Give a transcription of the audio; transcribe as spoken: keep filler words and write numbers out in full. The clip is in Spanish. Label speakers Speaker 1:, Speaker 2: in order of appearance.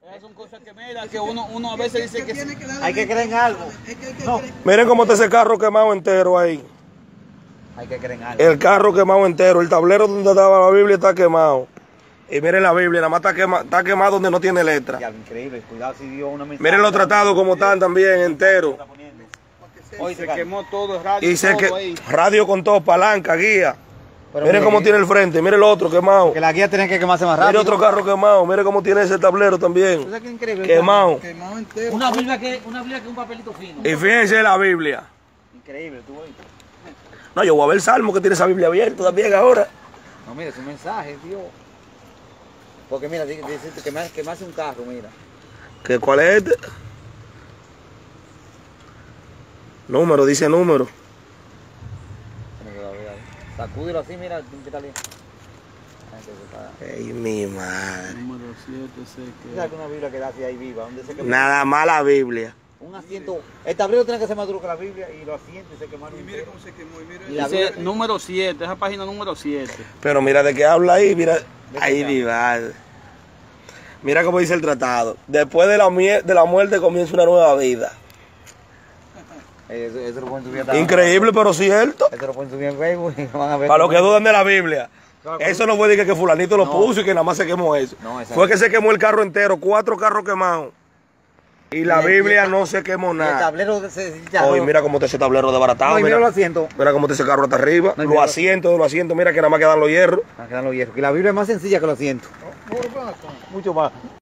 Speaker 1: Esas son cosas que mira, que uno, uno a veces dice que, que
Speaker 2: hay que creer en algo. No.
Speaker 3: Miren cómo está ese carro quemado entero ahí.
Speaker 2: Hay que creer en algo.
Speaker 3: El carro quemado entero, el tablero donde estaba la Biblia está quemado. Y miren la Biblia, nada más está quemado, está quemado donde no tiene letra.
Speaker 2: Ya, increíble, cuidado si dio una mensaje.
Speaker 3: Miren los tratados como están también enteros.
Speaker 1: hoy se quemó todo el radio.
Speaker 3: Y sé que
Speaker 1: ahí.
Speaker 3: radio con todo, palanca, guía.
Speaker 2: Pero
Speaker 3: miren
Speaker 2: mire,
Speaker 3: cómo tiene el frente, miren el otro quemado.
Speaker 2: que la guía tiene que quemarse más rápido.
Speaker 3: Mire otro carro quemado, mire cómo tiene ese tablero también.
Speaker 2: ¿Tú sabes qué increíble?
Speaker 3: Quemado.
Speaker 1: Quemado entero.
Speaker 2: Una Biblia que una Biblia que un papelito fino.
Speaker 3: Y fíjense la Biblia.
Speaker 2: Increíble, tú oíste.
Speaker 3: No, yo voy a ver el Salmo que tiene esa Biblia abierta también ahora.
Speaker 2: No, mira, es un mensaje, tío. Porque mira, dice que me, que me hace un carro, mira.
Speaker 3: ¿Qué, ¿Cuál es este? Número, dice número.
Speaker 2: Sacúdelo así, mira, ¿qué tal?
Speaker 3: Ay, mi madre.
Speaker 1: Número siete, sé que...
Speaker 2: ¿Sabes que una Biblia queda así ahí viva? ¿Dónde se quema?
Speaker 3: Nada más la Biblia.
Speaker 2: Un asiento. El tablero tiene que ser más duro que la Biblia y los asientos se quemaron.
Speaker 1: Y mire cómo se quemó. Y mire,
Speaker 2: Y la
Speaker 1: dice
Speaker 2: Biblia-
Speaker 1: número siete, esa página número siete.
Speaker 3: Pero mira de qué habla ahí, mira.
Speaker 2: ¿De qué
Speaker 3: Ay,
Speaker 2: habla?
Speaker 3: mi madre. Mira cómo dice el tratado. Después de la, mie- de la muerte comienza una nueva vida.
Speaker 2: Eso, eso lo pueden subir a
Speaker 3: Increíble, pero cierto.
Speaker 2: Eso lo pueden subir en Facebook y van a ver.
Speaker 3: Para los
Speaker 2: cómo-
Speaker 3: que dudan de la Biblia.
Speaker 2: Claro,
Speaker 3: Eso no puede decir que fulanito lo
Speaker 2: No.
Speaker 3: puso y que nada más se quemó eso.
Speaker 2: No, exacto.
Speaker 3: Fue que se quemó el carro entero, cuatro carros quemados. Y la
Speaker 2: Y el-
Speaker 3: Biblia
Speaker 2: y el-
Speaker 3: no se quemó
Speaker 2: y el
Speaker 3: nada.
Speaker 2: tablero se ya.
Speaker 3: Oye, mira cómo está ese tablero desbaratado.
Speaker 2: No, y mira
Speaker 3: mira,
Speaker 2: los asientos.
Speaker 3: mira cómo está ese carro hasta arriba.
Speaker 2: No, y
Speaker 3: los
Speaker 2: mira-
Speaker 3: asientos de los asientos, mira que nada más quedan los hierros.
Speaker 2: Ah, quedan los hierros. Y la Biblia es más sencilla que los asientos. Mucho más.